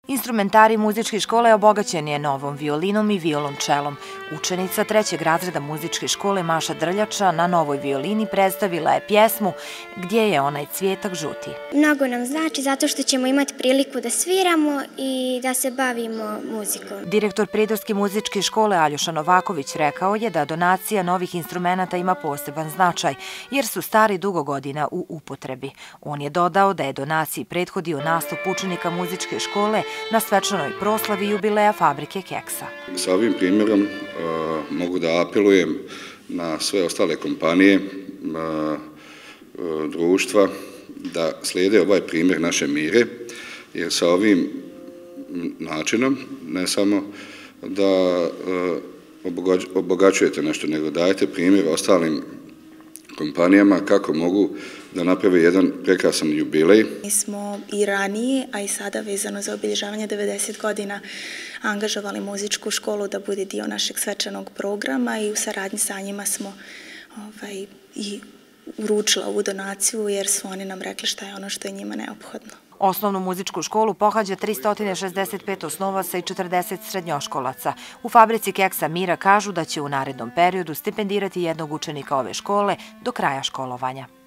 Instrumentari muzičke škole obogaćen je novom violinom i violončelom. Učenica 3. razreda muzičke škole Maša Drljača na novoj violini predstavila je pjesmu Gdje je onaj cvijetak žuti. Mnogo nam znači zato što ćemo imati priliku da sviramo i da se bavimo muzikom. Direktor Prijedorske muzičke škole Aljoša Novaković rekao je da donacija novih instrumenata ima poseban značaj, jer su stari dugo godina u upotrebi. On je dodao da je donaciji prethodio nastup učenika muzičke škole na svečanoj proslavi jubileja fabrike keksa. Sa ovim primjerom mogu da apelujem na sve ostale kompanije, društva, da slijede ovaj primjer naše Mire, jer sa ovim načinom ne samo da obogaćujete nešto, nego dajete primjer ostalim kompanijama kako mogu da naprave jedan prekrasan jubilej. Mi smo i ranije, a i sada vezano za obilježavanje 90 godina angažovali muzičku školu da bude dio našeg svečanog programa i u saradnji sa njima smo i uručili ovu donaciju jer su oni nam rekli šta je ono što je njima neophodno. Osnovnu muzičku školu pohađa 365 osnovaca i 40 srednjoškolaca. U fabrici keksa Mira kažu da će u narednom periodu stipendirati jednog učenika ove škole do kraja školovanja.